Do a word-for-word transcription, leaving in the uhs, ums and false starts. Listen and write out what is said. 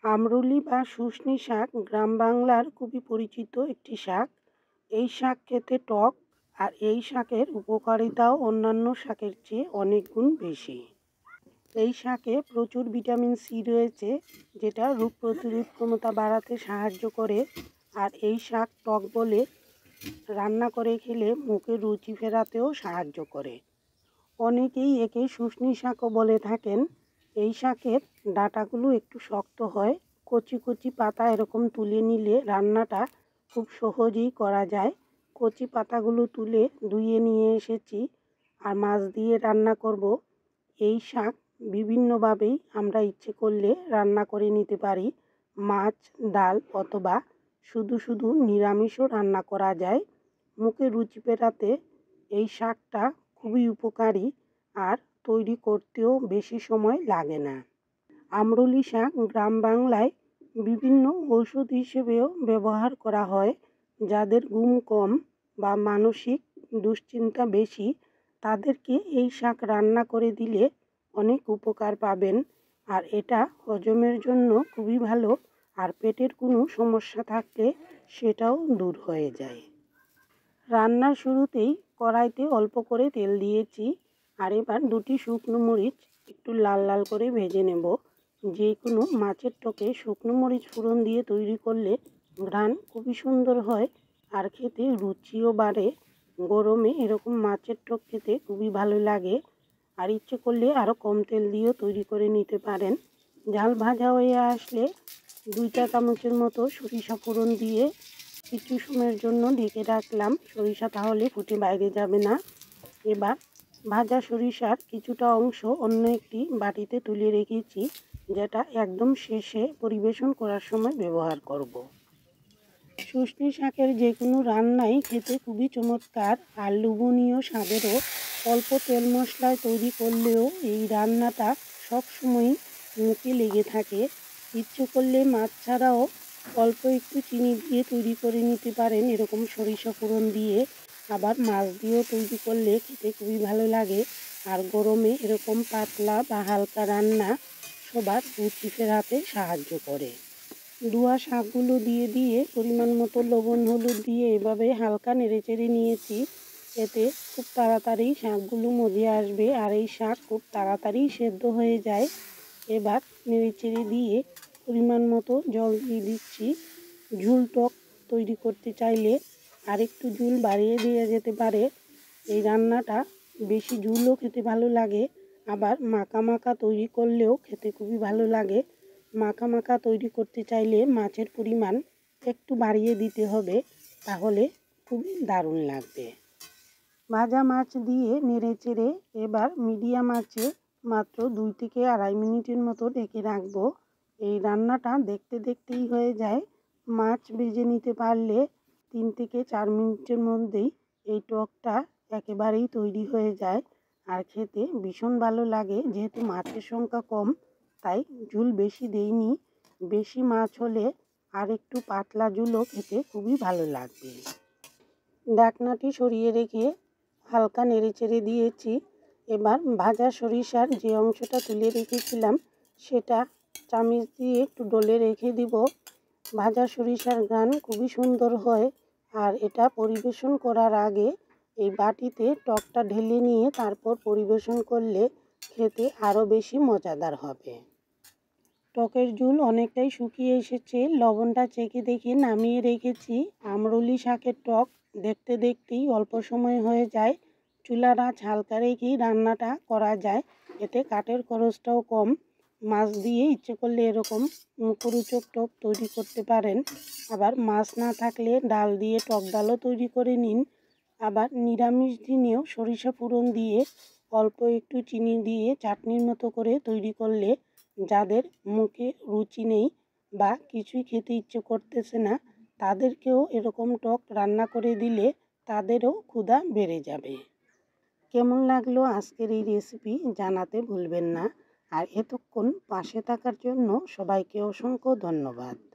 আমরুলি বা শুশনি শাক গ্রাম বাংলার খুবই পরিচিত একটি শাক। এই শাক খেতে টক, আর এই শাকের উপকারিতাও অন্যান্য শাকের চেয়ে অনেক গুণ বেশি। এই শাকে প্রচুর ভিটামিন সি রয়েছে, যেটা রোগ প্রতিরোধ ক্ষমতা বাড়াতে সাহায্য করে। আর এই শাক টক বলে রান্না করে খেলে মুখে রুচি ফেরাতেও সাহায্য করে। অনেকেই একে শুশনি শাকও বলে থাকেন। এই শাকের ডাঁটাগুলো একটু শক্ত হয়। কচি কচি পাতা এরকম তুলে নিলে রান্নাটা খুব সহজেই করা যায়। কচি পাতাগুলো তুলে ধুয়ে নিয়ে এসেছি, আর মাছ দিয়ে রান্না করব। এই শাক বিভিন্নভাবেই আমরা ইচ্ছে করলে রান্না করে নিতে পারি। মাছ, ডাল অথবা শুধু শুধু নিরামিষও রান্না করা যায়। মুখে রুচি ফেরাতে এই শাকটা খুবই উপকারী, আর তৈরি করতেও বেশি সময় লাগে না। আমরুলি শাক গ্রাম বাংলায় বিভিন্ন ঔষধ হিসেবেও ব্যবহার করা হয়। যাদের ঘুম কম বা মানসিক দুশ্চিন্তা বেশি, তাদেরকে এই শাক রান্না করে দিলে অনেক উপকার পাবেন। আর এটা হজমের জন্য খুবই ভালো, আর পেটের কোনো সমস্যা থাকলে সেটাও দূর হয়ে যায়। রান্নার শুরুতেই কড়াইতে অল্প করে তেল দিয়েছি, আর এবার দুটি শুকনো মরিচ একটু লাল লাল করে ভেজে নেব। যে কোনো মাছের টকে শুকনো মরিচ ফোড়ন দিয়ে তৈরি করলে ঘ্রাণ খুবই সুন্দর হয়, আর খেতে রুচিও বাড়ে। গরমে এরকম মাছের টক খেতে খুবই ভালো লাগে। আর ইচ্ছে করলে আরও কম তেল দিয়েও তৈরি করে নিতে পারেন। ঝাল ভাজা হয়ে আসলে দুই চা চামচের মতো সরিষা ফোড়ন দিয়ে কিছু সময়ের জন্য ঢেকে রাখলাম। সরিষা তাহলে ফুটে বাইরে যাবে না। এবার ভাজা সরিষার কিছুটা অংশ অন্য একটি বাটিতে তুলে রেখেছি, যেটা একদম শেষে পরিবেশন করার সময় ব্যবহার করব। শুশনি শাকের যে কোনো রান্নাই খেতে খুবই চমৎকার, আর লোভনীয় স্বাদেরও। অল্প তেল মশলায় তৈরি করলেও এই রান্নাটা সবসময়ই মুখে লেগে থাকে। ইচ্ছে করলে মাছ ছাড়াও অল্প একটু চিনি দিয়ে তৈরি করে নিতে পারেন, এরকম সরিষা ফোড়ন দিয়ে। আবার মাছ দিয়েও তৈরি করলে খেতে খুবই ভালো লাগে। আর গরমে এরকম পাতলা বা হালকা রান্না সবার রুচি ফেরাতে সাহায্য করে। ধোয়া শাকগুলো দিয়ে দিয়ে পরিমাণ মতো লবণ হলুদ দিয়ে এভাবে হালকা নেড়েচেড়ে নিয়েছি। এতে খুব তাড়াতাড়ি শাকগুলো মজে আসবে, আর এই শাক খুব তাড়াতাড়ি সেদ্ধ হয়ে যায়। এবার নেড়েচেড়ে দিয়ে পরিমাণ মতো জল দিয়ে দিচ্ছি। ঝুল টক তৈরি করতে চাইলে আর একটু ঝুল বাড়িয়ে দেওয়া যেতে পারে। এই রান্নাটা বেশি ঝুলও খেতে ভালো লাগে, আবার মাখা মাখা তৈরি করলেও খেতে খুবই ভালো লাগে। মাখা মাখা তৈরি করতে চাইলে মাছের পরিমাণ একটু বাড়িয়ে দিতে হবে, তাহলে খুবই দারুণ লাগবে। ভাজা মাছ দিয়ে নেড়েচেড়ে এবার মিডিয়াম আঁচে মাত্র দুই থেকে আড়াই মিনিটের মতো ঢেকে রাখবো। এই রান্নাটা দেখতে দেখতেই হয়ে যায়। মাছ ভেজে নিতে পারলে তিন থেকে চার মিনিটের মধ্যেই এই টকটা একেবারেই তৈরি হয়ে যায়, আর খেতে ভীষণ ভালো লাগে। যেহেতু মাছের সংখ্যা কম, তাই ঝুল বেশি দেইনি। বেশি মাছ হলে আর একটু পাতলা ঝুলও খেতে খুবই ভালো লাগবে। ঢাকনাটি সরিয়ে রেখে হালকা নেড়েচেড়ে দিয়েছি। এবার ভাজা সরিষার যে অংশটা তুলে রেখেছিলাম সেটা চামচ দিয়ে একটু ডলে রেখে দিব। ভাজা সরিষার ঘ্রাণ খুবই সুন্দর হয়, আর এটা পরিবেশন করার আগে এই বাটিতে টকটা ঢেলে নিয়ে তারপর পরিবেশন করলে খেতে আরও বেশি মজাদার হবে। টকের ঝোল অনেকটাই শুকিয়ে এসেছে, লবণটা চেখে দেখে নামিয়ে রেখেছি। আমরুলি শাকের টক দেখতে দেখতেই অল্প সময় হয়ে যায়। চুলার আঁচ হালকা রেখেই রান্নাটা করা যায়, এতে কাঠের খরচটাও কম। মাছ দিয়ে ইচ্ছে করলে এরকম মুখরোচক টক তৈরি করতে পারেন। আবার মাছ না থাকলে ডাল দিয়ে টক ডালও তৈরি করে নিন। আবার নিরামিষ দিনেও সরিষা ফোড়ন দিয়ে অল্প একটু চিনি দিয়ে চাটনির মতো করে তৈরি করলে যাদের মুখে রুচি নেই বা কিছুই খেতে ইচ্ছে করতেছে না, তাদেরকেও এরকম টক রান্না করে দিলে তাদেরও ক্ষুধা বেড়ে যাবে। কেমন লাগলো আজকের এই রেসিপি জানাতে ভুলবেন না। আর এতক্ষণ পাশে থাকার জন্য সবাইকে অসংখ্য ধন্যবাদ।